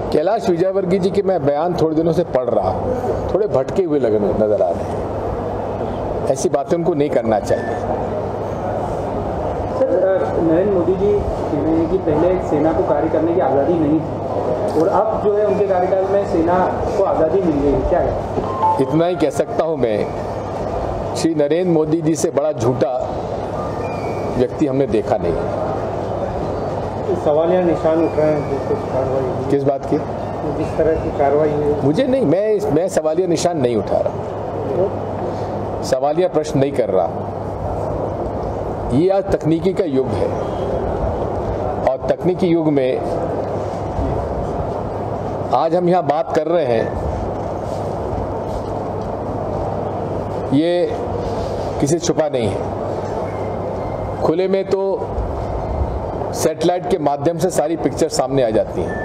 कैलाश विजयवर्गीय जी के मैं बयान थोड़े दिनों से पढ़ रहा हूँ, थोड़े भटके हुए नजर आ रहे हैं। ऐसी बातें उनको नहीं करना चाहिए। सर, नरेंद्र मोदी जी कह रहे हैं कि पहले सेना को कार्य करने की आज़ादी नहीं थी और अब जो है उनके कार्यकाल में सेना को आज़ादी मिल गई, क्या है? इतना ही कह सकता हूँ मैं, श्री नरेंद्र मोदी जी से बड़ा झूठा व्यक्ति हमने देखा नहीं। सवालिया निशान उठ रहे हैं कुछ कार्रवाई, किस बात की? जिस तरह की कार्रवाई है। मुझे नहीं, मैं सवालिया निशान नहीं उठा रहा, सवालिया प्रश्न नहीं कर रहा। ये आज तकनीकी का युग है और तकनीकी युग में आज हम यहाँ बात कर रहे हैं, ये किसी छुपा नहीं है। खुले में तो सैटेलाइट के माध्यम से सारी पिक्चर सामने आ जाती हैं।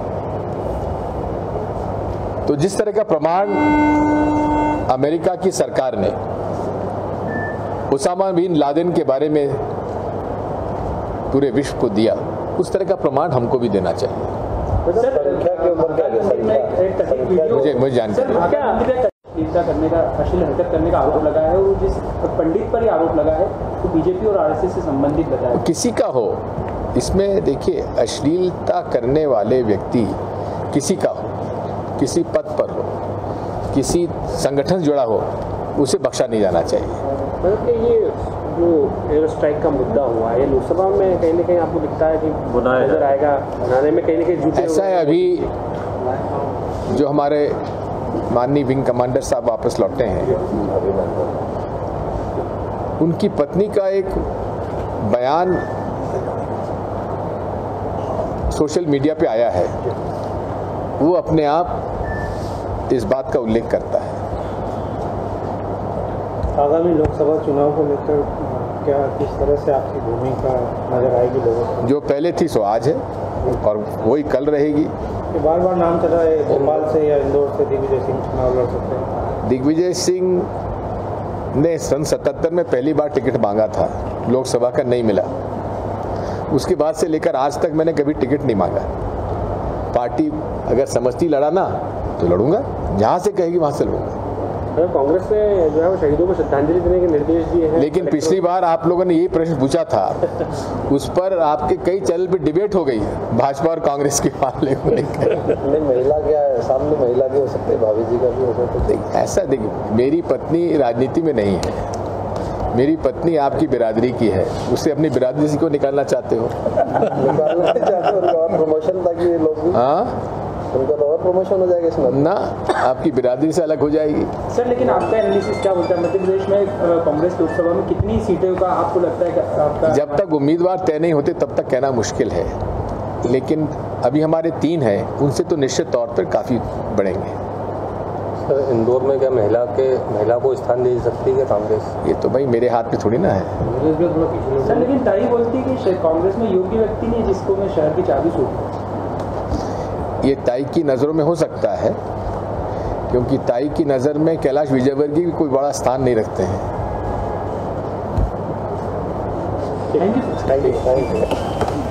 तो जिस तरह का प्रमाण अमेरिका की सरकार ने उसामा बिन लादेन के बारे में पूरे विश्व को दिया, उस तरह का प्रमाण हमको भी देना चाहिए। मुझे जानकारी करने का, अश्लील हरकत करने का आरोप लगा है और जिस पंडित पर ही आरोप लगा है तो बीजेपी और आरएसएस से संबंधित बताया। किसी का हो, इसमें देखिए, अश्लीलता करने वाले व्यक्ति किसी का हो, किसी पद पर हो, किसी संगठन से जुड़ा हो, उसे बख्शा नहीं जाना चाहिए। मतलब कि ये जो एयर स्ट्राइक का मुद्दा हुआ है, लोकसभा में कहीं ना कहीं आपको दिखता है कि नजर आएगा, बनाने में कहीं ना कहीं झूठे ऐसा है। अभी जो हमारे माननीय विंग कमांडर साहब वापस लौटे हैं, उनकी पत्नी का एक बयान सोशल मीडिया पे आया है, वो अपने आप इस बात का उल्लेख करता है। आगामी लोकसभा चुनाव को लेकर क्या, किस तरह से आपकी भूमिका नजर आएगी लोगों को? जो पहले थी सो आज है और वही कल रहेगी। बार बार नाम चला है, भोपाल से या इंदौर से दिग्विजय सिंह चुनाव लड़ सकते हैं। दिग्विजय सिंह ने सन 77 में पहली बार टिकट मांगा था, लोकसभा का नहीं मिला। उसके बाद से लेकर आज तक मैंने कभी टिकट नहीं मांगा। पार्टी अगर समझती लड़ा ना तो लड़ूंगा, जहाँ से कहेगी वहाँ से लड़ूंगा। कांग्रेस ने जो है शहीदों को श्रद्धांजलि देने के निर्देश दिए हैं, लेकिन पिछली बार आप लोगों ने यही प्रश्न पूछा था, उस पर आपके कई चैनल पे डिबेट हो गई भाजपा और कांग्रेस के मामले को लेकर। नहीं, महिला क्या है, सामने महिला भी हो सकते हैं, भाभी जी का भी हो सकता है। ऐसा देखिए, मेरी पत्नी राजनीति में नहीं है, मेरी पत्नी आपकी बिरादरी की है, उससे अपनी बिरादरी से क्यों निकालना चाहते हो? निकालना चाहते हो और प्रमोशन ताकि लोग, हाँ, उनका तो और प्रमोशन हो जाएगा इसमें ना, आपकी बिरादरी से अलग हो जाएगी। सर, लेकिन आपका एनालिसिस क्या बोलता है, मध्य प्रदेश में कांग्रेस लोकसभा में कितनी सीटों का आपको लगता है कि आपका? जब तक उम्मीदवार तय नहीं होते तब तक कहना मुश्किल है, लेकिन अभी हमारे 3 हैं, उनसे तो निश्चित तौर पर काफ़ी बढ़ेंगे। सर, इंदौर में क्या महिला को स्थान दे सकती है कांग्रेस? ये तो भाई मेरे हाथ में थोड़ी ना है। सर, लेकिन ताई बोलती है कि कांग्रेस में योग्य व्यक्ति नहीं जिसको मैं शहर की चाबी सौंपूं। ये ताई की नज़रों में हो सकता है, क्योंकि ताई की नज़र में कैलाश विजयवर्गीय भी कोई बड़ा स्थान नहीं रखते हैं। Thank you.